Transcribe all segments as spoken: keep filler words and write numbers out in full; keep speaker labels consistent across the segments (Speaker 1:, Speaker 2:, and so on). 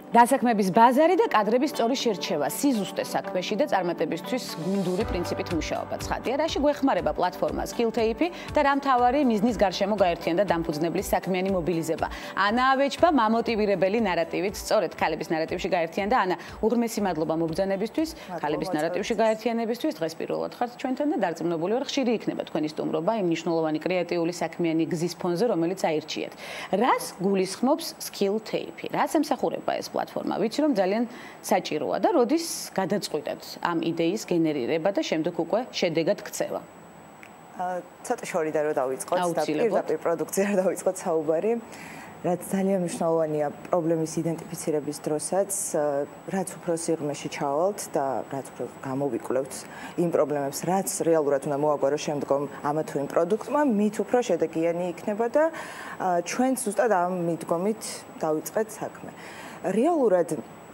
Speaker 1: დასაქმების ბაზარი და კადრების სწორი შერჩევა, სიზუსტე საქმეში და წარმატებისთვის გვინდური პრინციპით მუშაობა. ცხადია, რაში გვეხმარება პლატფორმა Skilltape და რა მთავარი მიზნის გარშემო გაერთიანდა დამფუძნებლის საქმიანი მობილიზება. ანა ავეჩბა მამოტივირებელი ნარატივით, სწორედ ქალების ნარატივში გაერთიანდა. ანა, უღრმესი მადლობა მობრძანებისთვის, ქალების ნარატივში გაერთიანებისთვის. დღეს პირველად ხართ ჩვენთან და დარწმუნებული ვარ, ხშირი იქნება თქვენი სტუმრობა იმ მნიშვნელოვანი კრეატიული საქმიანი გზის ფონზე, რომელიც აირჩიეთ. რას გულისხმობს Skilltape? რას ემსახურება ეს პლატფორმა? ვიცი რომ ძალიან საჭიროა და როდის გადაწყვიტეთ ამ იდეის გენერირება და შემდეგ უკვე შედეგად ქცევა?
Speaker 2: ცოტა შორიდან რომ დავიწყოთ და პირდაპირ პროდუქცია რომ დავიწყოთ საუბარი, რაც ძალიან მნიშვნელოვანია პრობლემის იდენტიფიცირების დროსაც, რაც უფრო სიღრმეში ჩავალთ და რაც უფრო გამოვიკვლევთ იმ პრობლემებს, რაც რეალურად უნდა მოაგვაროს შემდგომ ამა თუ იმ პროდუქტმა, მით უფრო შედეგიანი იქნება და ჩვენ ზუსტად ამ მიდგომით დავიწყეთ საქმე. რეალურად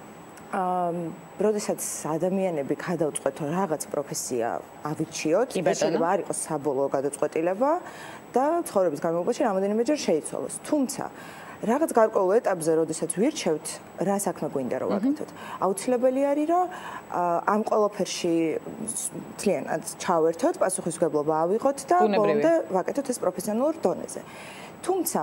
Speaker 2: როდესაც ადამიანები გადავწყვეტ რომ რაღაც პროფესია ავირჩიოთ, ეს შეიძლება არ იყოს საბოლოო გადაწყვეტილება და ცხოვრების განმავლობაში რამოდენიმეჯერ შეიცვალოს. თუმცა რაღაც გარკვეულ ეტაპზე, როდესაც ვირჩევთ, რა საქმე გვინდა რომ ვაკეთოთ, აუცილებელი არის რომ ამ ყველაფერში მთლიანად ჩავერთოთ, პასუხისმგებლობა ავიღოთ და ბოლომდე ვაკეთოთ ეს პროფესიონალურ დონეზე. თუმცა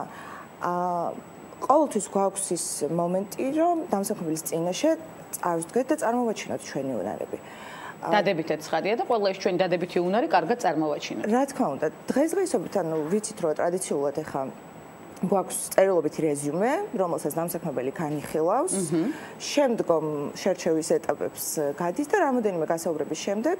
Speaker 2: ყოველთვის გვაქვს ის მომენტი, რომ დამსაქმებლის წინაშე წავსდგეთ და წარმოვაჩინოთ ჩვენი უნარები.
Speaker 1: დადებითად ცხადია და ყველა ეს ჩვენი დადებითი უნარი კარგად წარმოვაჩინოთ.
Speaker 2: რა თქმა უნდა, დღესდღეობით ანუ ვიცით რომ ტრადიციულად ახლა გვაქვს წერილობითი რეზიუმე, რომელსაც დამსაქმებელი განიხილავს, შემდგომ შერჩევის ეტაპებს გადის და რამოდენიმე გასაუბრების შემდეგ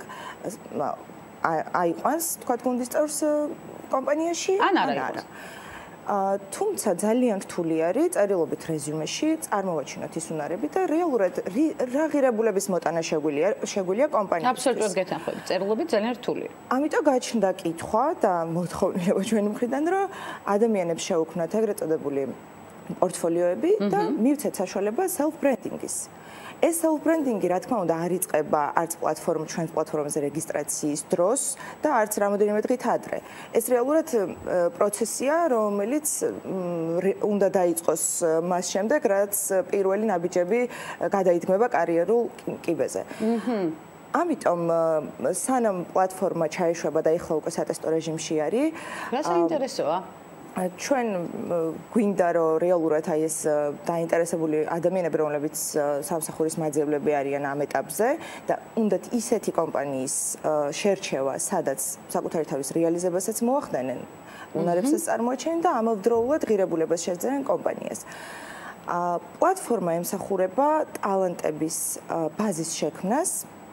Speaker 2: აიყვანს, თქვა გუნდის წევრს კომპანიაში
Speaker 1: ან არა.
Speaker 2: თუმცა ძალიან რთული არის წერილობით რეზიუმეში წარმოვაჩინოთ ის უნარები და რეალურად რა ღირებულების მოტანა შეგვიძლია შეგვიძლია კომპანიისთვის.
Speaker 1: აბსოლუტურად გეთანხმებით, წერილობით ძალიან რთულია.
Speaker 2: ამიტომ გაჩნდა კითხვა და მოთხოვნილება ჩვენი მხრიდან, რომ ადამიანებს შეუქმნათ ეგრეთ წოდებული პორტფოლიოები და მივცეთ საშუალება self branding-ის. ეს self branding-ი რა თქმა უნდა არ იწყება არც პლატფორმა ჩვენს პლატფორმაზე რეგისტრაციის დროს და არც რამოდენიმე დღით ადრე. ეს რეალურად პროცესია, რომელიც უნდა დაიწყოს მას შემდეგ, რაც პირველი ნაბიჯები გადაიდგმება კარიერულ კიბეზე. ამიტომ სანამ პლატფორმა ჩაეშვება და ეხლა უკვე სატესტო რეჟიმში არის,
Speaker 1: რა საინტერესოა?
Speaker 2: ჩვენ გვინდა რომ რეალურად აი ეს დაინტერესებული ადამიანები, რომლებიც სამსახურის მაძიებლები არიან ამ ეტაპზე და უნდათ ისეთი კომპანიის შერჩევა, სადაც საკუთარი თავის რეალიზებასაც მოახდენენ, უნარებსაც წარმოაჩენენ და ამავდროულად ღირებულებას შეძენენ კომპანიას. პლატფორმა ემსახურება ტალანტების ბაზის შექმნას,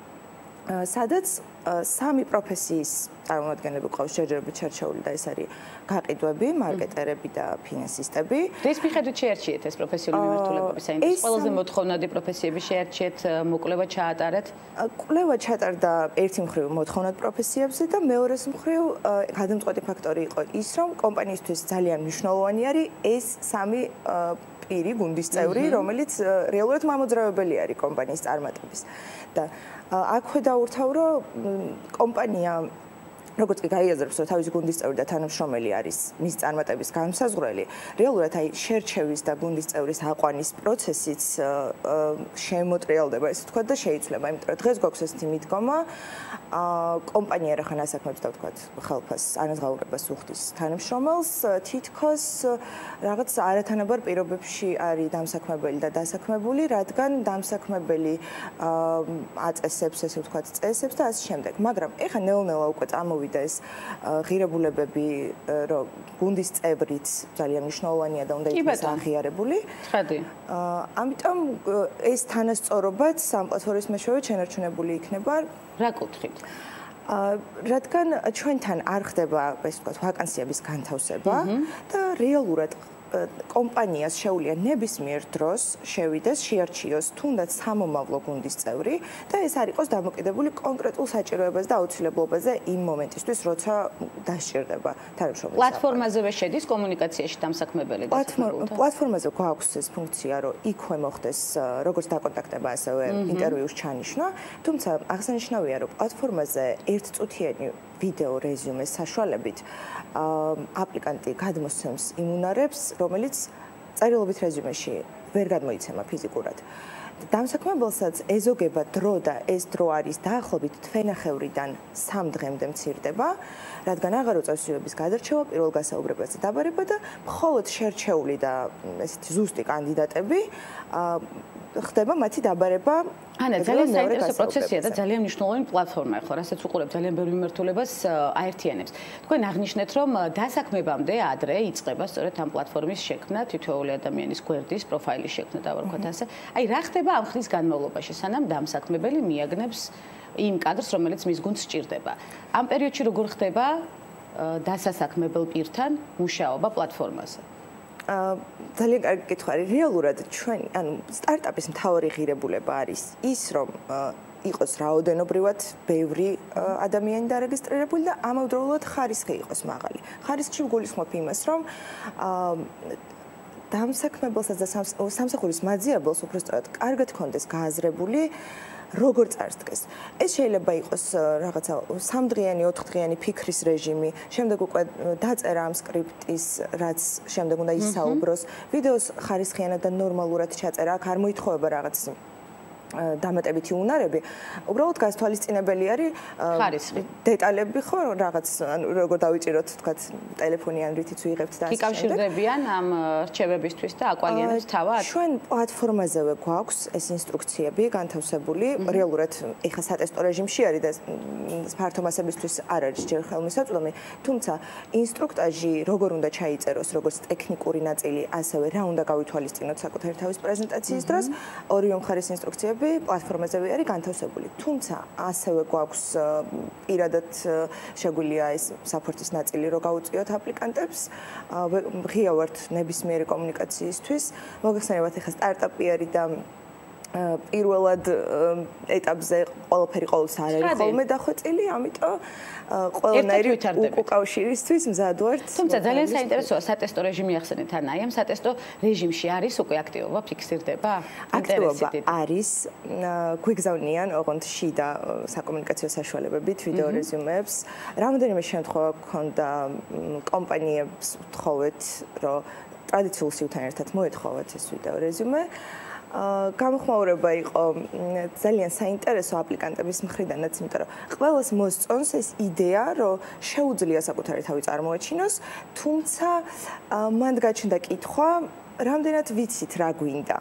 Speaker 2: სადაც სამი პროფესიის წარმომადგენლები ყავს ჯერჯერობით შერჩეული და ეს არის გაყიდვები, მარკეტერები და ფინანსისტები.
Speaker 1: რის მიხედვით შეერჩიეთ ეს პროფესიული მიმართულებები? საინტერესო ყველაზე მოთხოვნადი პროფესიები შეერჩიეთ, მოკვლევა ჩაატარეთ?
Speaker 2: კვლევა ჩატარდა ერთი მხრივ მოთხოვნად პროფესიებზე და მეორეს მხრივ გადამწყვეტი ფაქტორი იყო ის, რომ კომპანიისთვის ძალიან მნიშვნელოვანი არის ეს სამი პირი, გუნდის წევრი, რომელიც რეალურად მამოძრავებელი არის კომპანიის წარმატების. და აქვე დაურთავ, რომ კომპანია როგორც კი გაიაზრებს, რომ თავისი გუნდის წევრი და თანამშრომელი არის მის წარმატების განმსაზღვრელი, რეალურად აი შერჩევის და გუნდის წევრის აყვანის პროცესიც შემოტრიალდება, ესე ვთქვათ, და შეიცვლება, იმიტომ რომ დღეს გვაქვს ესეთი მიდგომა, კომპანია რა ხან ასაქმებს და ვთქვათ, ხელფას ანაზღაურებას უხდის თანამშრომელს, თითქოს რაღაც არათანაბარ პირობებში არის დამსაქმებელი და დასაქმებული, რადგან დამსაქმებელი აწესებს, ესე ვთქვათ, წესებს და ასე შემდეგ. მაგრამ ეხლა ნელ-ნელა უკვე წამოვიდა და ეს ღირებულებები, რომ გუნდის წევრიც ძალიან მნიშვნელოვანია და უნდა იყოს აღიარებული.
Speaker 1: ცხადი.
Speaker 2: ამიტომ ეს თანასწორობაც ამ პლატფორმის მეშვეობით შენარჩუნებული იქნება.
Speaker 1: რა კუთხით?
Speaker 2: რადგან ჩვენთან არ ხდება, ესე ვთქვათ, ვაკანსიების განთავსება და რეალურად კომპანიას შეუძლია ნებისმიერ დროს შევიდეს, შეარჩიოს თუნდაც სამომავლო გუნდის წევრი და ეს არ იყოს დამოკიდებული კონკრეტულ საჭიროებაზე და აუცილებლობაზე იმ მომენტისთვის, როცა დასჭირდება თანამშრომელი.
Speaker 1: პლატფორმაზევე შედის კომუნიკაციაში დამსაქმებელი დასაქმებულთან?
Speaker 2: პლატფორმაზე გვაქვს ეს ფუნქცია, რომ იქვე მოხდეს როგორც დაკონტაქტება, ასევე ინტერვიუს ჩანიშვნა, თუმცა აღსანიშნავია, რომ პლატფორმაზე ერთწუთიანი ვიდეო რეზიუმეს საშუალებით აპლიკანტი გადმოსცემს იმ უნარებს, რომელიც წერილობით რეზიუმეში ვერ გადმოიცემა ფიზიკურად. დამსაქმებელსაც ეზოგება დრო და ეს დრო არის დაახლოებით თვენახევრიდან სამ დღემდე მცირდება, რადგან აღარ უწევს სვივების გადარჩევა, პირველ გასაუბრებაზე დაბარება და მხოლოდ შერჩეული და ესეთი ზუსტი კანდიდატები ხდება მათი დაბარება.
Speaker 1: ანა, ძალიან საინტერესო პროცესია და ძალიან მნიშვნელოვანი პლატფორმა ხო, რასაც უყურებ ძალიან ბევრი მიმართულებას აერთიანებს. თქვენ აღნიშნეთ, რომ დასაქმებამდე ადრე იწყება სწორედ ამ პლატფორმის შექმნა, თითოეული ადამიანის გვერდის პროფაილის შექმნა და ვარქვათ ასე. აი, რა ხდება ამ ხნის განმავლობაში, სანამ დამსაქმებელი მიაგნებს იმ კადრს, რომელიც მის გუნდს სჭირდება. ამ პერიოდში როგორ ხდება დასასაქმებელ პირთან მუშაობა პლატფორმაზე?
Speaker 2: ძალიან კარგი კითხვა არის. რეალურად ჩვენ, ანუ სტარტაპის მთავარი ღირებულება არის ის, რომ იყოს რაოდენობრივად ბევრი ადამიანი დარეგისტრირებული და ამავდროულად ხარისხი იყოს მაღალი. ხარისხში ვგულისხმობ იმას, რომ დამსაქმებელსაც და სამსახურის მაძიებელს უბრალოდ კარგად ქონდეს გააზრებული როგორ წარსდგეს. ეს შეიძლება იყოს რაღაცა სამდღიანი, ოთხდღიანი ფიქრის რეჟიმი, შემდეგ უკვე დაწერა ამ სკრიპტის, რაც შემდეგ უნდა ისაუბროს, ვიდეოს ხარისხიანად და ნორმალურად ჩაწერა, აქ არ მოითხოვება რაღაც დამატებითი უნარები, უბრალოდ გასთვალისწინებელი არის
Speaker 1: ხარისხი.
Speaker 2: დეტალები ხო, რაღაც როგორ დავიჭიროთ, თქვათ, ტელეფონი ან რითიც ვიღებთ და ასე შემდეგ.
Speaker 1: იკავშირდებიან ამ რჩევებისთვის და აკვალიანებს თავად?
Speaker 2: ჩვენ პლატფორმაზევე გვაქვს ეს ინსტრუქციები განთავსებული, რეალურად ეხლა სატესტო რეჟიმში არის და ფართო მასებისთვის არ არის ჯერ ხელმისაწვდომი, თუმცა ინსტრუქტაჟი როგორ უნდა ჩაიწეროს, როგორც ტექნიკური ნაწილი, ასევე რა უნდა გავითვალისწინოთ საკუთარი თავის პრეზენტაციის დროს, ორივე მხარის ინსტრუქციები პლატფორმაზე არის განთავსებული. თუმცა ასევე გვაქვს პირადად შეგვიძლია ეს საფორტის ნაწილი რო გავუწიოთ აპლიკანტებს. ღია ვართ ნებისმიერი კომუნიკაციისთვის. მოგეხსენებათ ახლა სტარტაპი არის და პირველად ეტაპზე ყველაფერი ყოველთვის არ არის ხოლმე დახვეწილი, ამიტომ ყველანაირი უკავშირისთვის მზად ვართ.
Speaker 1: თუმცა ძალიან საინტერესოა სატესტო რეჟიმი ახსენეთ, ანა, აი ამ სატესტო რეჟიმში არის უკვე აქტივობა ფიქსირდება?
Speaker 2: აქტივობა არის, გვიგზავნიან ოღონდ შიდა საკომუნიკაციო საშუალებებით ვიდეო რეზიუმეებს. რამდენიმე შემთხვევა გქონდა კომპანიებს ვთხოვეთ, რომ ტრადიციულ სიუთან ერთად მოეთხოვათ ეს ვიდეო რეზიუმე. გამოხმაურება იყო ძალიან საინტერესო აპლიკანტების მხრიდანაც, იმიტომ რომ ყველას მოსწონს ეს იდეა, რომ შეუძლია საკუთარი თავი წარმოაჩინოს, თუმცა მანდ გაჩნდა კითხვა, რამდენად ვიცით რა გვინდა.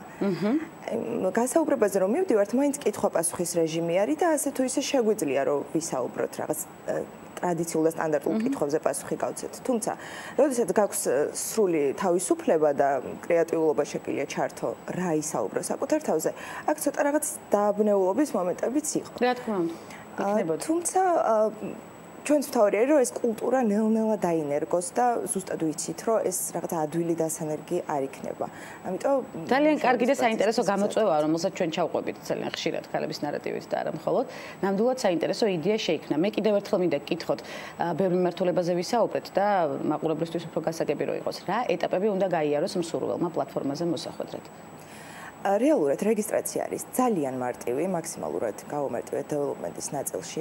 Speaker 2: გასაუბრებაზე რომ მივდივართ, მაინც კითხვა-პასუხის რეჟიმი არის და ასე თუ ისე შეგვიძლია რომ ვისაუბროთ რაღაც ტრადიციულ და სტანდარტულ კითხვებზე პასუხი გავცეთ. თუმცა, როდესაც გაქვს სრული თავისუფლება და კრეატიულობა შეგვიძლია ჩართო რა ისაუბრო საკუთარ თავზე, აქ ცოტა რაღაც დააბნეულობის მომენტებიც იყო.
Speaker 1: რა თქმა უნდა, იქნებოდა.
Speaker 2: თუმცა ჩვენს მთავარი არის რომ ეს კულტურა ნელ-ნელა დაინერგოს და ზუსტად ვიცით რომ ეს რაღაც ადვილი დასანერგი არ იქნება. ამიტომ
Speaker 1: ძალიან კარგი და საინტერესო გამოწვევაა, რომელსაც ჩვენ ჩავყვებით ძალიან ხშირად ქალების ნარატივით და არა მხოლოდ. ნამდვილად საინტერესო იდეა შეიქმნა. მე კიდევ ერთხელ მინდა გკითხოთ, ბევრი მიმართულებაზე ვისაუბრეთ და მაყურებლისთვის უფრო გასაგები რო იყოს. რა ეტაპები უნდა გაიაროს მსურველმა პლატფორმაზე მოსახვედრად?
Speaker 2: რეალურად რეგისტრაცია არის ძალიან მარტივი, მაქსიმალურად გავუმარტივეთ დეველოპმენტის ნაწილში.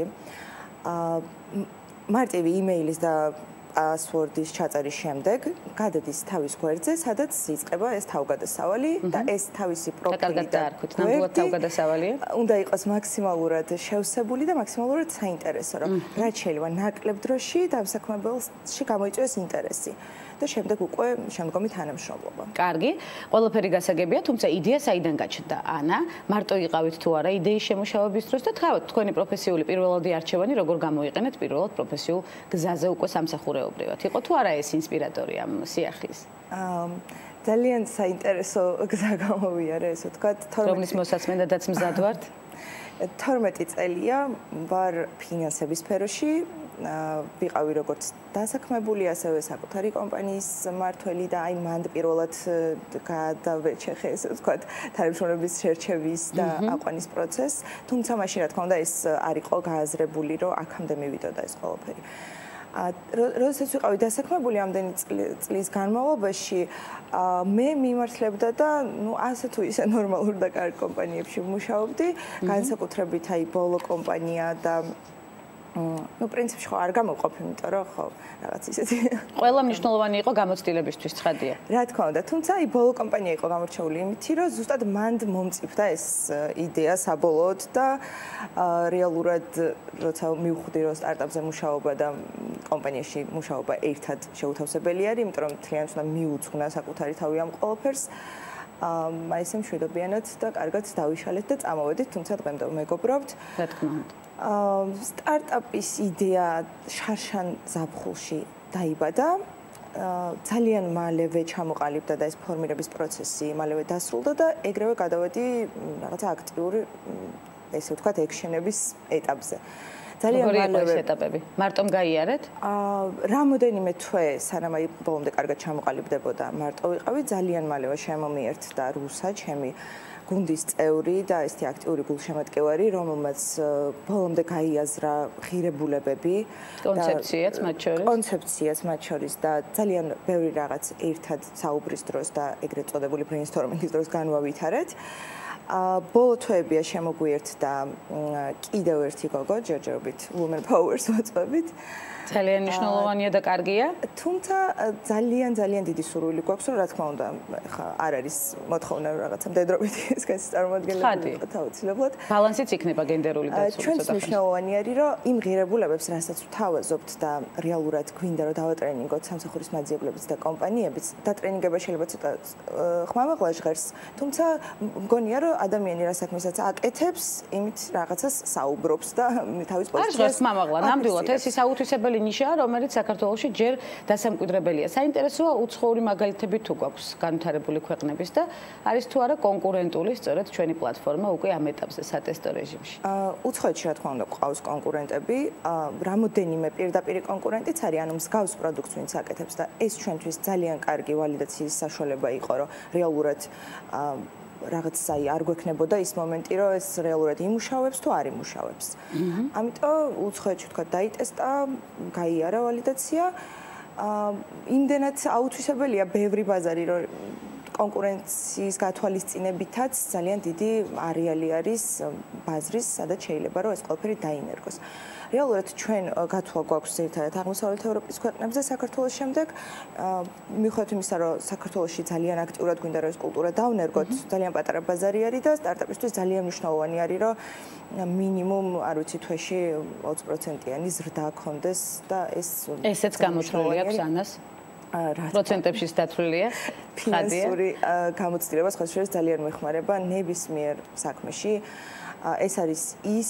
Speaker 2: მარტივი იმეილის და პასვორდის ჩაწერის შემდეგ გადადის თავის გვერდზე, სადაც იწყება ეს თავგადასავალი და ეს თავისი პროფილი და
Speaker 1: ნამდვილად თავგადასავალია.
Speaker 2: უნდა იყოს მაქსიმალურად შევსებული და მაქსიმალურად საინტერესო, რომ რაც შეიძლება ნაკლებ დროში დამსაქმებელში გამოიწვიოს ინტერესი. და შემდეგ უკვე შემდგომი თანამშრომლობა.
Speaker 1: კარგი, ყველაფერი გასაგებია, თუმცა იდეა საიდან გაჩნდა? ანა, მარტო იყავით თუ არა იდეის შემუშავების დროს და თავად თქვენი პროფესიული პირველადი არჩევანი როგორ გამოიყენეთ პირველად პროფესიულ გზაზე უკვე სამსახურეობრივად? იყო თუ არა ეს ინსპირატორი ამ სიახლის?
Speaker 2: ძალიან საინტერესო გზა გამოვიარა, ესე ვთქვათ,
Speaker 1: რომლის მოსაცმენადაც მზად ვართ?
Speaker 2: თორმეტი წელია ვარ ფინანსების სფეროში. ვიყავი როგორც დასაქმებული, ასევე საკუთარი კომპანიის მმართველი და აი მანდ პირველად გადავეჩეხე, ესე ვთქვათ, თანამშრომლების შერჩევის და აყვანის პროცესს. თუმცა მაშინ რა თქმა უნდა ეს არ იყო გააზრებული, რომ აქამდე მივიდოდა ეს ყველაფერი. როდესაც ვიყავი დასაქმებული ამდენი წლის განმავლობაში, მე მიმართლებდა და ნუ ასე თუ ისე ნორმალურ და კარგ კომპანიებში ვმუშაობდი, განსაკუთრებით აი ბოლო კომპანია და ну, პრინციპში ხო არ გამოვყოფ, იმიტომ რომ ხო, რაღაც ისეთი.
Speaker 1: ყველა მნიშვნელოვანი იყო გამოცდილებისთვის, ცხადია.
Speaker 2: რა თქმა უნდა, თუმცა აი ბოლო კამპანია იყო გამორჩეული იმითი, რომ ზუსტად მანდ მომწიფდა ეს იდეა საბოლოოდ და რეალურად როცა მივხვდი, რომ სტარტაპზე მუშაობა და კომპანიაში მუშაობა ერთად შეუთავსებელი არის, იმიტომ რომ მთლიანად უნდა მიუძღვნა საკუთარი თავი ამ ყველაფერს. აი ესე მშვიდობიანად და კარგად დავიშალეთ და წამოვედით, თუმცა დღემდე მეგობრობთ.
Speaker 1: რა თქმა უნდა.
Speaker 2: სტარტაპის იდეა შარშან ზაფხულში დაიბადა. ძალიან მალევე ჩამოყალიბდა და ეს ფორმირების პროცესი მალევე დასრულდა და ეგრევე გადავედი რაღაცა აქტიური ესე ვთქვათ ექშენების ეტაპზე. ძალიან მალევე
Speaker 1: ეს ეტაპები. მარტომ გაიარეთ?
Speaker 2: აა რამოდენიმე თვე სანამ აი ბოლომდე კარგად ჩამოყალიბდებოდა, მარტო ვიყავი, ძალიან მალევე შემომიერთდა რუსა, ჩემი გუნდის წევრი და ესეთი აქტიური გულშემატკივარი, რომელმაც ბოლომდე გაიაზრა ღირებულებები,
Speaker 1: კონცეფციაც მათ შორის.
Speaker 2: კონცეფციაც მათ შორის და ძალიან ბევრი რაღაც ერთად საუბრის დროს და ეგრეთ წოდებული ბრეინსტორმინგის დროს განვავითარეთ. ბოლო თვეებია შემოგვიერთდა კიდევ ერთი გოგო, ჯერჯერობით women power-ს ვაწვევით.
Speaker 1: ძალიან მნიშვნელოვანია და კარგია.
Speaker 2: თუმცა ძალიან ძალიან დიდი სურვილი გვაქვს, რომ რა თქმა უნდა, ხა არ არის მოთხოვნა რომ რაღაცა მდედრობით ესქეს წარმოადგენლები იყოს აუცილებლად.
Speaker 1: ბალანსიც იქნება გენდერული და ცოტა.
Speaker 2: ჩვენს მნიშვნელოვანი არის, რომ იმ ღირებულებებს, რასაც ვთავაზობთ და რეალურად გვინდა რომ დავატრენინგოთ სამსახურის მაძიებლებიც და კომპანიებიც, დატრენინგება შეიძლება ცოტა ხმამაღლა ჟღერს, თუმცა მგონია რომ ადამიანი რა საქმესაც აკეთებს, იმით რაღაცას საუბრობს და თავის პოზიციას.
Speaker 1: არ ჟღერს ხმამაღლა, ნამდვილად ეს ის აუთვისებელი ნიშაა, რომელიც საქართველოში ჯერ დასამკვიდრებელია. საინტერესოა უცხოური მაგალითები თუ გვაქვს განვითარებული ქვეყნების და არის თუ არა კონკურენტული სწორედ ჩვენი პლატფორმა უკვე ამ ეტაპზე სატესტო რეჟიმში.
Speaker 2: უცხოეთში რა თქმა უნდა გვყავს კონკურენტები, რამოდენიმე პირდაპირი კონკურენტიც არის, ანუ მსგავს პროდუქტს ვინც აკეთებს და ეს ჩვენთვის ძალიან კარგი ვალიდაციის საშუალება იყო, რომ რეალურად რაღაც აი არ გვექნებოდა ის მომენტი, რომ ეს რეალურად იმუშავებს თუ არ იმუშავებს. ამიტომ უცხოეთში თქვა დაიტესტა, გაიარა ვალიდაცია. იმდენად აუთვისებელია ბევრი ბაზარი, რომ კონკურენციის გათვალისწინებითაც ძალიან დიდი არეალი არის ბაზრის, სადაც შეიძლება რომ ეს ყველაფერი დაინერგოს. რეალურად ჩვენ გათვლა გვაქვს ერთად აღმოსავლეთ ევროპის ქვეყნებზე საქართველოს შემდეგ მიუხედავად იმისა რომ საქართველოში ძალიან აქტიურად გვინდა რომ ეს კულტურა დავნერგოთ ძალიან პატარა ბაზარი არის და სტარტაპისთვის ძალიან მნიშვნელოვანი არის რომ მინიმუმ არ ვიცი თვეში ოცი პროცენტიანი ზრდა გქონდეს და ეს
Speaker 1: ესეც გამოთვლილი აქვს ანას პროცენტებშიც დათვლილია
Speaker 2: ფინანსური გამოცდილება სხვა შორის ძალიან მეხმარება ნებისმიერ საქმეში ეს არის ის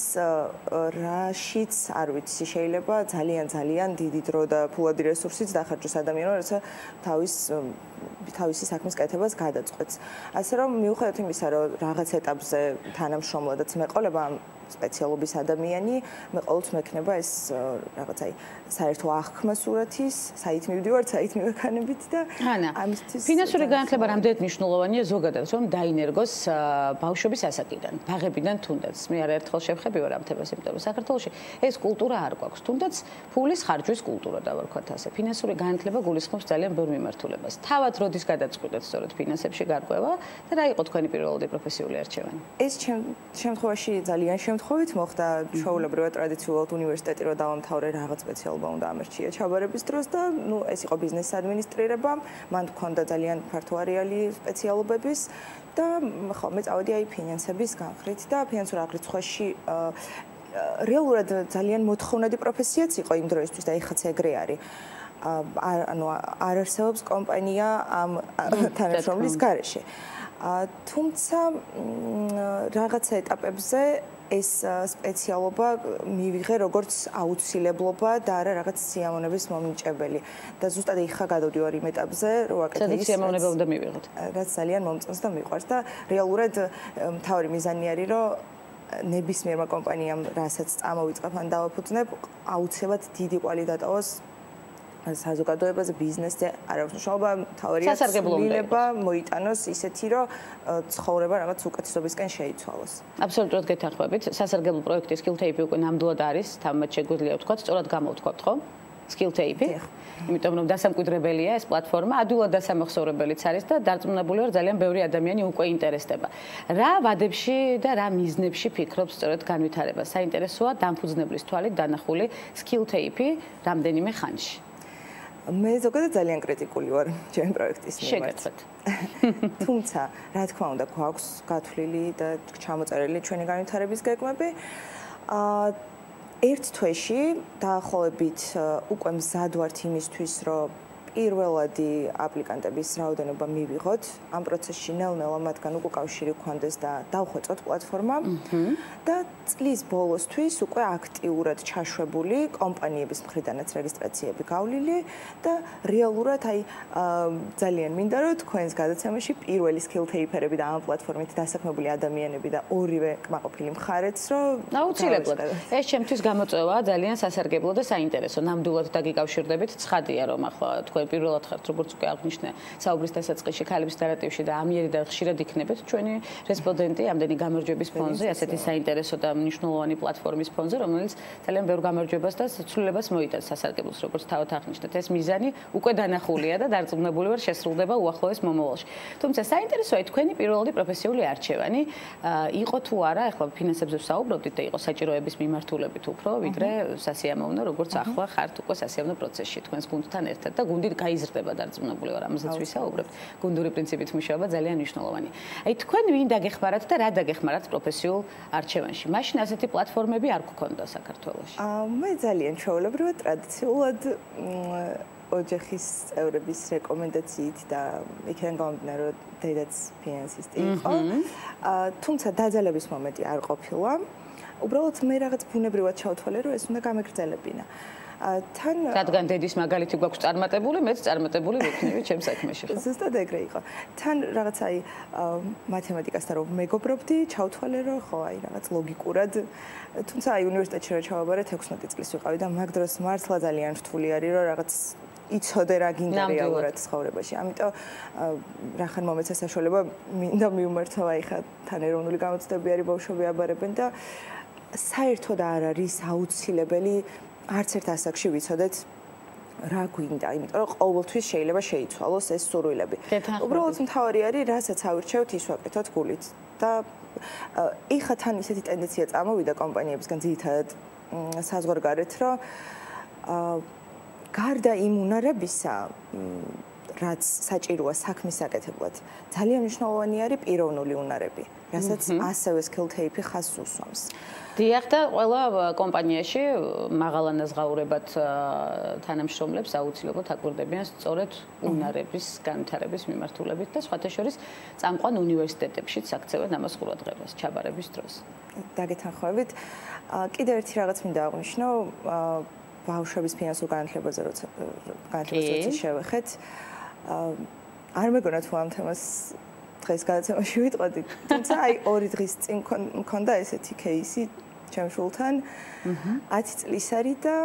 Speaker 2: რაშიც არ ვიცი შეიძლება ძალიან ძალიან დიდი დრო და ფულადი რესურსიც დახარჯოს ადამიანმა როცა თავის თავისი საქმის კეთებას გადაწყვეტს. ასე რომ მიუხედავად იმისა რომ რაღაც ეტაპზე თანამშრომლადაც მეყოლება ამ სპეციალობის ადამიანი მე ყოველთვის მექნება ეს რაღაც აი საერთო აღქმა სურათის, საით მივდივართ, საით მივექანებით და
Speaker 1: ამისთვის ფინანსური განათლება რამდენად მნიშვნელოვანია ზოგადად, რომ დაინერგოს ბავშვების ასაკიდან, ბაღებიდან თუნდაც. მე არაერთხელ შევხები ვარ ამ თემას, იმიტომ რომ საქართველოში ეს კულტურა არ გვაქვს. თუნდაც ფულის ხარჯვის კულტურა დავარქვათ ასე. ფინანსური განათლება გულისხმობს ძალიან ბევრ მიმართულებას. თავად როდის გადაწყვეტეთ სწორედ ფინანსებში გარკვევა და რა იყო თქვენი პირველადი პროფესიული არჩევანი?
Speaker 2: ეს შემთხვევაში ძალიან შემთხვევით მოხდა ჩვეულებრივად ტრადიციულად უნივერსიტეტი რო დავამთავრე რაღაც სპეციალობა უნდა ამერჩია ჩაბარების დროს და ნუ ეს იყო ბიზნეს ადმინისტრირება, მან მქონდა ძალიან ფართო არეალი სპეციალობების და ხო მე წავედი აი ფინანსების განხრით და ფინანსურ აღრიცხვაში რეალურად ძალიან მოთხოვნადი პროფესიაც იყო იმ დროისთვის და ეხაც ეგრე არის. ანუ არ არსებობს კომპანია ამ თანამშრომლის გარეშე. თუმცა რაღაცა ეტაპებზე ეს სპეციალობა მივიღე როგორც აუცილებლობა და არა რაღაც სიამოვნების მომნიჭებელი და ზუსტად ეხა გადავდივარ იმ ეტაპზე რომ აკეთე
Speaker 1: ის სიამოვნება უნდა მივიღოთ
Speaker 2: რაც ძალიან მომწონს და მიყვარს და რეალურად მთავარი მიზანი არის რომ ნებისმიერმა კომპანიამ რასაც წამოვიწყებ ან დავაფუძნებ აუცილებლად დიდი კვალი დატოვოს საზოგადოებაზე ბიზნესზე არ აქვს მნიშვნელობა თავარია ცვლილება მოიტანოს ისეთი რომ ცხოვრება რაღაც უკეთესობისკენ შეიცვალოს.
Speaker 1: აბსოლუტურად გეთანხმებით. სასარგებლო პროექტი Skilltape უკვე ნამდვილად არის, თამამად შეგვიძლია ვთქვათ, სწორად გამოვთქვათ, ხო? Skilltape. იმიტომ რომ დასამკვიდრებელია ეს პლატფორმა, ადვილად დასამახსოვრებელიც არის და დარწმუნებული ვარ ძალიან ბევრი ადამიანი უკვე ინტერესდება. რა ვადებში და რა მიზნებში ფიქრობს სწორედ განვითარება? საინტერესოა დამფუძნებლის თვალით დანახული Skilltape რამდენიმე ხანში.
Speaker 2: მე ზოგადად ძალიან კრიტიკული ვარ ჩემი პროექტის მიმართ. თუმცა, რა თქმა უნდა, გვაქვს გათვლილი და ჩამოწერილი ჩვენი განვითარების გეგმები. აა ერთ თვეში დაახლოებით უკვე მზად ვართ იმისთვის, რომ პირველადი აპლიკანტების რაოდენობა მივიღოთ. ამ პროცესში ნელ-ნელა მათგან უკავშირი გქონდეს და დავხვეწოთ პლატფორმა და წლის ბოლოსთვის უკვე აქტიურად ჩაშვებული კომპანიების მხრიდანაც რეგისტრაციები გავლილი და რეალურად აი ძალიან მინდა რომ თქვენს გადაცემაში პირველი Skilltape-ერები და ამ პლატფორმით დასაქმებული ადამიანები და ორივე კმაყოფილი მხარეც რომ
Speaker 1: აუცილებლად. ეს ჩემთვის გამოწვევაა ძალიან სასარგებლო და საინტერესო. ნამდვილად დაგიკავშირდებით, ცხადია რომ ახლა თქვენ პირველად ხართ, როგორც უკვე აღნიშნე, საუბრის დასაწყისში ქალების ნარატივში და ამიერი და ხშირად იქნებით ჩვენი რესპონდენტი ამდენი გამარჯვების ფონზე, ასეთი საინტერესო და მნიშვნელოვანი პლატფორმის ფონზე, რომელიც ძალიან ბევრ გამარჯვებას და ცვლილებას მოიტანს სასარგებლოს, როგორც თავად აღნიშნეთ. ეს მიზანი უკვე დანახულია და დარწმუნებული ვარ შესრულდება უახლოეს მომავალში. თუმცა საინტერესოა თქვენი პირველი პროფესიული არჩევანი, იყო თუ არა, ახლა ფინანსებზე ვსაუბრობდით და იყო საჭიროების მიმართულებით უფრო, ვიდრე სასიამოვნო, როგორც ახლა ხართ უკვე სასიამოვნო პროცესში თქვენს გუნდთან ერთად და გუნდი გაიზრდება დარწმუნებული ვარ, ამასაც ვისაუბრებთ. გუნდური პრინციპით მუშაობა ძალიან მნიშვნელოვანია. აი თქვენ ვინ დაგეხმარათ და რა დაგეხმარათ პროფესიულ არჩევანში? მაშინ ასეთი პლატფორმები არ გქონდა საქართველოში.
Speaker 2: მე ძალიან ჩვეულებრივად ტრადიციულად ოჯახის წევრების რეკომენდაციით და იქიდან გამომდინარე რომ დედაც ფინანსისტი იყო. თუმცა დაძალების მომენტი არ ყოფილა. უბრალოდ მე რაღაც ბუნებრივად ჩავთვალე რომ ეს უნდა გამეგრძელებინა. თან
Speaker 1: რადგან დედის მაგალითი გვაქვს წარმატებული, მეც წარმატებული ვიქნები ჩემს საქმეში.
Speaker 2: ზუსტად ეგრე იყო. თან რაღაც აი მათემატიკასთან რომ მეგობრობდი, ჩავთვალე რომ ხო აი რაღაც ლოგიკურად, თუმცა აი უნივერსიტეტში რა ჩავაბარეთ ექვსმეტი წლის ვიყავი და მაგ დროს მართლა ძალიან რთული არის რომ რაღაც იცოდე რა გინდა რეალურად ცხოვრებაში. ამიტომ რახან მომეცა საშუალება მინდა მივმართო აი ხა თან ეროვნული გამოცდები არის ბავშვები აბარებენ და საერთოდ არ არის აუცილებელი არც ერთ ასაკში ვიცოდეთ რა გვინდა, იმიტომ რომ ყოველთვის შეიძლება შეიცვალოს ეს სურვილები. უბრალოდ მთავარი არის, რასაც ავირჩევთ, ის ვაკეთოთ გულით. და ეხლა თან ისეთი ტენდენცია წამოვიდა კომპანიებისგან ძირითადად საზღვარგარეთ, რომ გარდა იმ უნარებისა, რაც საჭიროა საქმის საკეთებლად, ძალიან მნიშვნელოვანი არის პიროვნული უნარები, რასაც ასევე Skilltape ხაზს უსვამს.
Speaker 1: დიახ და ყველა კომპანიაში მაღალანაზღაურებად თანამშრომლებს აუცილებლად აკვირდებიან სწორედ უნარების განვითარების მიმართულებით და სხვათა შორის წამყვან უნივერსიტეტებშიც აქცევენ ამას ყურადღებას ჩაბარების დროს.
Speaker 2: დაგეთანხმებით. კიდევ ერთი რაღაც მინდა აღვნიშნო, ბავშვების ფინანსურ განათლებაზე როცა განათლებაზე შევეხეთ. არ მეგონა თუ ამ თემას დღეს გადაცემაში ვიტყოდი, თუმცა აი ორი დღის წინ მქონდა ესეთი кейსი ჩემ შულთან. ათი წლის არის და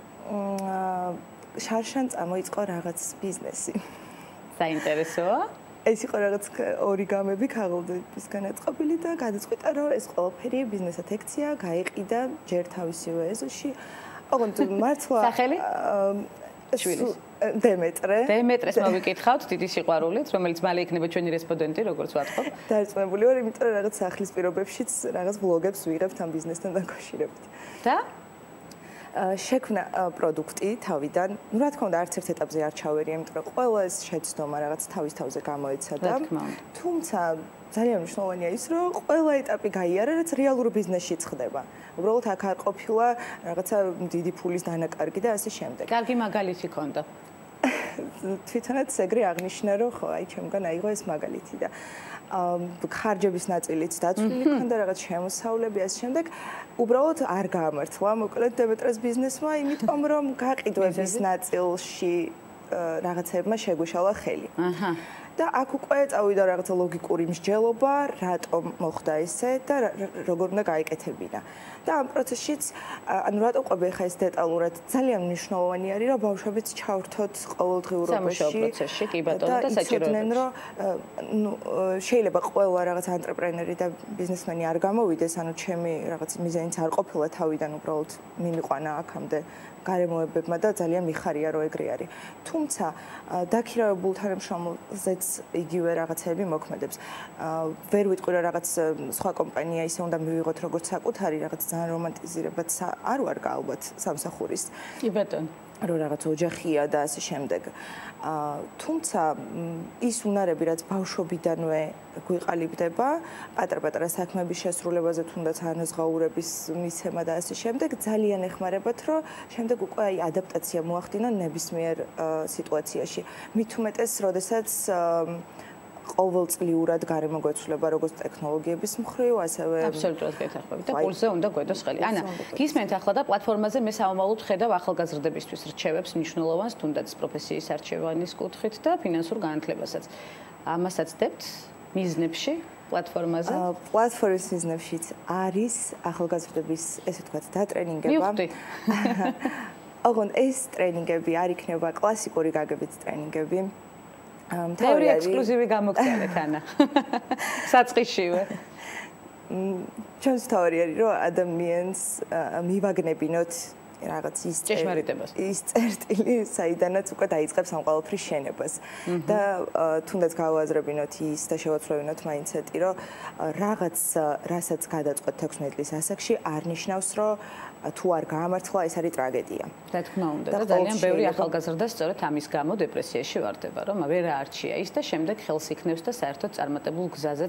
Speaker 2: შარშან წამოიწყო რაღაც ბიზნესი.
Speaker 1: საინტერესოა.
Speaker 2: ეს იყო რაღაც ორი გამები ქაღალდებისგან აწყობილი და გადაწყვიტა რომ ეს ყველაფერი ბიზნესად ექცია, გაიყიდა ჯერ თავისივე ეზოში. ოღონდ მართლა
Speaker 1: სახელი? შვილის
Speaker 2: დემეტრე.
Speaker 1: დემეტრეს მოვიკითხავთ დიდი სიყვარულით, რომელიც მალე იქნება ჩვენი რესპონდენტი, როგორც ვატყობ.
Speaker 2: დარწმუნებული ვარ, იმიტომ რომ რაღაც სახლის პირობებშიც რაღაც ბლოგებს ვიღებთ ამ ბიზნესთან დაკავშირებით.
Speaker 1: და
Speaker 2: შექმნა პროდუქტი თავიდან. ნუ რა თქმა უნდა, არც ერთ ეტაპზე არ ჩავერია, იმიტომ რომ ყველა ეს შეცდომა რაღაც თავის თავზე გამოეცა და თუმცა ძალიან მნიშვნელოვანია ის, რომ ყველა ეტაპი გაიარა, რაც რეალურ ბიზნესშიც ხდება. უბრალოდ აქ არ ყოფილა რაღაცა დიდი ფულის დანაკარგი და ასე შემდეგ.
Speaker 1: კარგი მაგალითი ქონდა.
Speaker 2: თვითონაც ეგრე აღნიშნა, რომ ხო, აი ჩემგან აიღო ეს მაგალითი და ხარჯების ნაწილიც დაცვლილი ქონდა, რაღაც შემოსავლები ასე შემდეგ. უბრალოდ არ გაამართლა, მოკლედ დემეტრეს ბიზნესმა, იმიტომ რომ გაყიდვების ნაწილში რაღაცებმა შეგვიშალა ხელი. აჰა. და აქ უკვე წავიდა რაღაცა ლოგიკური მსჯელობა, რატომ მოხდა ესე და როგორ უნდა გაიკეთებინა. და ამ პროცესშიც ანუ რატო ყვები ხა ეს დეტალურად ძალიან მნიშვნელოვანი არის რომ ბავშვებიც ჩავრთოთ ყოველდღიურობაში
Speaker 1: სამუშაო პროცესში კი ბატონო და საჭიროებებში
Speaker 2: რომ ნუ შეიძლება ყველა რაღაც ანტრეპრენერი და ბიზნესმენი არ გამოვიდეს ანუ ჩემი რაღაც მიზანიც არ ყოფილა თავიდან უბრალოდ მიმიყვანა აქამდე გარემოებებმა და ძალიან მიხარია რომ ეგრე არის. თუმცა დაქირავებულ თანამშრომლზეც იგივე რაღაცები მოქმედებს. ვერ ვიტყვი რომ რაღაც სხვა კომპანია ისე უნდა მივიღოთ როგორც საკუთარი რაღაც ძალიან რომანტიზირებაც არ ვარ ალბათ სამსახურის.
Speaker 1: კი ბატონო.
Speaker 2: რომ რაღაც ოჯახია და ასე შემდეგ. თუმცა ის უნარები რაც ბავშვობიდანვე გვიყალიბდება, პატარ-პატარა საქმეების შესრულებაზე თუნდაც ანაზღაურების მიცემა და ასე შემდეგ, ძალიან ეხმარებათ, რომ შემდეგ უკვე აი ადაპტაცია მოახდინონ ნებისმიერ სიტუაციაში. მით უმეტეს, როდესაც ყოველწლიურად გარემოგვეცვლება როგორც ტექნოლოგიების მხრივ, ასევე
Speaker 1: აბსოლუტურად გეთანხმებით და პულსზე უნდა გვედოს ხელი. ანა, გისმენთ ახლა და პლატფორმაზე მე სამომავლოდ ხედავ ახალგაზრდებისთვის რჩევებს მნიშვნელოვანს, თუნდაც პროფესიის არჩევანის კუთხით და ფინანსურ განათლებასაც. ამასაც დებთ მიზნებში პლატფორმაზე?
Speaker 2: პლატფორმის მიზნებშიც არის ახალგაზრდების, ესე ვთქვათ, დატრენინგება.
Speaker 1: მივხვდი.
Speaker 2: ოღონდ ეს ტრენინგები არ იქნება კლასიკური გაგებით ტრენინგები.
Speaker 1: თეორია ექსკლუზივი გამოგწევთ ანა. საწყისშივე.
Speaker 2: ჩვენს თეორია არის რომ ადამიანს მივაგნებინოთ რაღაც ის
Speaker 1: ჭეშმარიტებას.
Speaker 2: ის წერტილი, საიდანაც უკვე დაიწყებს ამ ყველაფრის შენებას. და თუნდაც გავაზრებინოთ ის და შევაცვლევინოთ მაინდსეტი, რომ რაღაც რასაც გადაწყვეტ ექვსმეტ წლის ასაკში არ ნიშნავს, რომ თუ არ გაამართლა ეს არის ტრაგედია.
Speaker 1: რა თქმა უნდა და ძალიან ბევრი ახალგაზრდა სწორედ ამის გამო დეპრესიაში ვარდება, რომ ვერ არჩია ის და შემდეგ ხელს იქნევს და საერთოდ წარმატებულ გზაზეც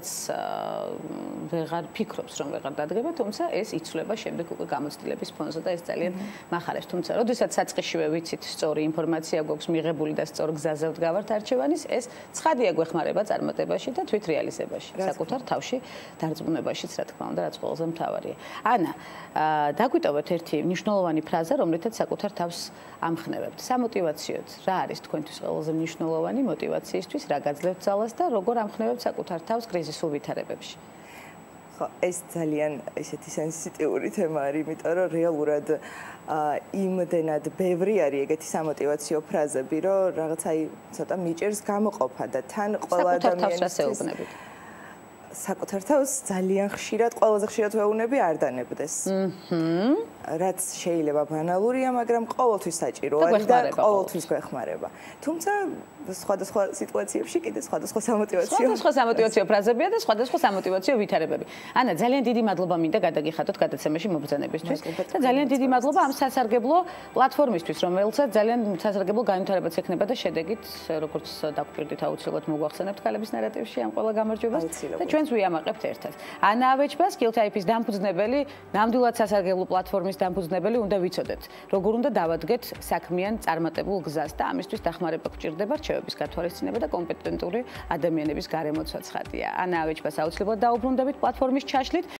Speaker 1: ვეღარ ფიქრობს, რომ ვეღარ დადგება, თუმცა ეს იცვლება შემდეგ უკვე გამოცდილების ფონზე და ეს ძალიან მახარებს. თუმცა, როდესაც საწყისშივე ვიცით სწორი ინფორმაცია გვაქვს მიღებული და სწორ გზაზე ვდგავართ არჩევანის, ეს ცხადია გვეხმარება წარმატებაში და თვით რეალიზებაში, საკუთარ თავში დარწმუნებაშიც, რა თქმა უნდა, რაც ყველაზე მთავარია. ანა, დაგვიტოვეთ ერთი მნიშვნელოვანი ფრაზა, რომლითაც საკუთარ თავს ამხნევებთ. სამოტივაციოდ, რა არის თქვენთვის ყველაზე მნიშვნელოვანი მოტივაციისთვის, რა გაძლევთ ძალას და როგორ ამხნევებთ საკუთარ თავს კრიზისულ ვითარებებში?
Speaker 2: ხო, ეს ძალიან ესეთი სენსიტიური თემა არის, იმიტომ რომ რეალურად იმდენად ბევრი არის ეგეთი სამოტივაციო ფრაზები, რომ რაღაც აი ცოტა მიჭერს გამოყოფა და თან ყველა ადამიანის საკუთარ თავს ძალიან ხშირად, ყველაზე ხშირად ვეუბნები არ დანებდეს. აჰა. რაც შეიძლება ბანალურია, მაგრამ ყოველთვის საჭირო არის და ყოველთვის გვეხმარება. თუმცა სხვადასხვა სიტუაციებში კიდე სხვადასხვა სამოტივაციო
Speaker 1: სხვადასხვა სამოტივაციო ფრაზებია და სხვადასხვა სამოტივაციო ვითარებები. ანა, ძალიან დიდი მადლობა მინდა გადაგიხადოთ გადაცემაში მობრძანებისთვის და ძალიან დიდი მადლობა ამ სასარგებლო პლატფორმისთვის, რომელსაც ძალიან სასარგებლო განვითარებაც ექნება და შედეგით, როგორც დაგვპირდით აუცილებლად მოგვახსენებთ ქალების ნარატივში ამ ყველა გამარჯვებას და ჩვენს ვიამაყებთ ერთად. ანა ავეჩბა, Skilltape-ის დამფუძნებელი, ნამდვილად სასარგებლო პლატფორმის დამფუძნებელი, უნდა ვიცოდეთ, როგორ უნდა დავადგეთ საქმიან წარმატებულ გზას და ამისთვის დახმარება გჭირდება, რჩევების გათვალისწინება და კომპეტენტური ადამიანების გარემოცვა ცხადია. ანა ავეჩბას აუცილებლად დაუბრუნდებით პლატფორმის ჩაშლით.